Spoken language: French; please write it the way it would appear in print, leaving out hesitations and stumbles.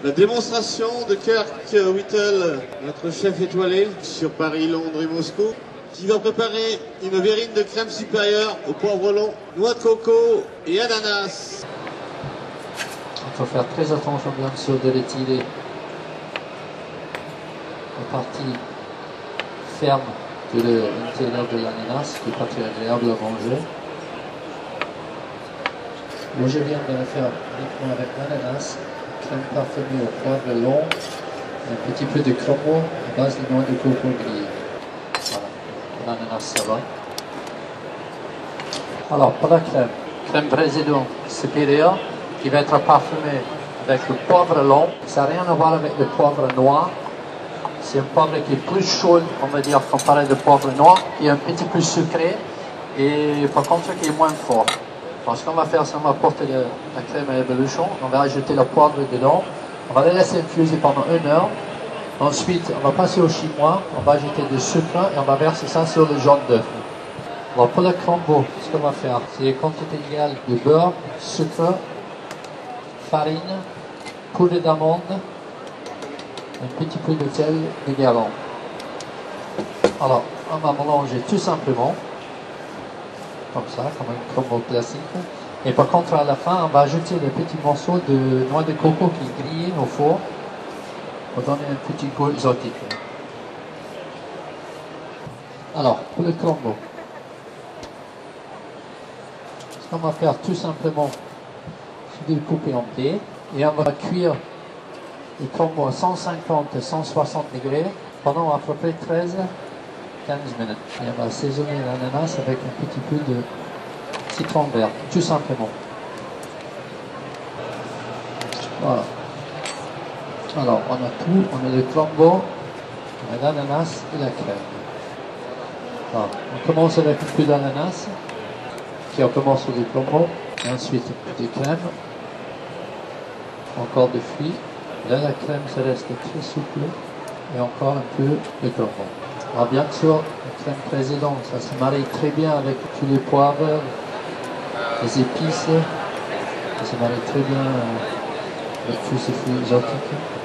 La démonstration de Kirk Whittle, notre chef étoilé sur Paris, Londres et Moscou, qui va préparer une verrine de crème supérieure au poivre long, noix de coco et ananas. Il faut faire très attention bien sûr de retirer la partie ferme de l'intérieur de l'ananas qui n'est pas très agréable à manger. Moi je viens de le faire uniquement avec l'ananas, crème parfumée au poivre long, un petit peu de crumble à base de noix de coco grillée. Voilà, l'ananas ça va. Alors pour la crème président supérieur qui va être parfumée avec le poivre long, ça n'a rien à voir avec le poivre noir. C'est un poivre qui est plus chaud, on va dire, comparé au poivre noir, qui est un petit peu sucré et par contre qui est moins fort. Alors, ce qu'on va faire, c'est qu'on va porter la crème à ébullition, on va ajouter le poivre dedans, on va la laisser infuser pendant 1 heure. Ensuite, on va passer au chinois, on va ajouter du sucre et on va verser ça sur le jaune d'œuf. Alors, pour le crumble, ce qu'on va faire, c'est une quantité égale de beurre, sucre, farine, poudre d'amande, un petit peu de sel également. Alors, on va mélanger tout simplement, comme ça, comme un crumble classique. Et par contre, à la fin, on va ajouter des petits morceaux de noix de coco qui est grillé au four pour donner un petit goût exotique. Alors, pour le crumble, ce qu'on va faire tout simplement, c'est de le couper en dés et on va cuire le crumble à 150 à 160 degrés pendant à peu près 13-15 minutes. Et on va assaisonner l'ananas avec un petit peu de citron vert, tout simplement. Voilà. Alors, on a tout, on a le crumble, on a l'ananas et la crème. Alors, on commence avec un peu d'ananas, puis on commence sur le crumble, et ensuite un peu de crème, encore de fruits. Là, la crème, ça reste très souple, et encore un peu de crumble. Alors, bien sûr, la crème président, ça se marie très bien avec tous les poivres, les épices, ça se marie très bien avec tous ces fruits exotiques.